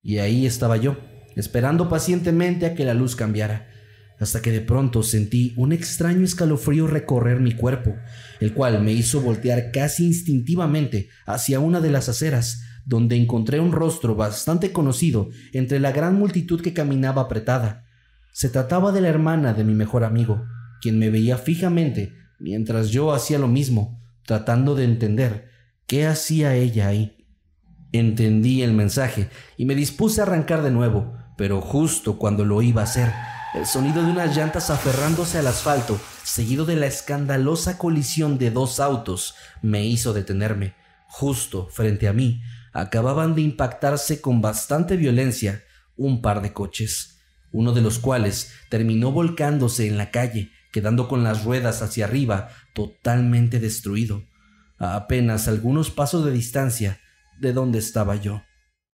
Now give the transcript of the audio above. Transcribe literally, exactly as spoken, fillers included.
Y ahí estaba yo, esperando pacientemente a que la luz cambiara, hasta que de pronto sentí un extraño escalofrío recorrer mi cuerpo, el cual me hizo voltear casi instintivamente hacia una de las aceras, donde encontré un rostro bastante conocido entre la gran multitud que caminaba apretada. Se trataba de la hermana de mi mejor amigo, quien me veía fijamente mientras yo hacía lo mismo, tratando de entender qué hacía ella ahí. Entendí el mensaje y me dispuse a arrancar de nuevo, pero justo cuando lo iba a hacer, el sonido de unas llantas aferrándose al asfalto, seguido de la escandalosa colisión de dos autos, me hizo detenerme. Justo frente a mí, acababan de impactarse con bastante violencia un par de coches, uno de los cuales terminó volcándose en la calle, quedando con las ruedas hacia arriba, totalmente destruido, a apenas algunos pasos de distancia de donde estaba yo.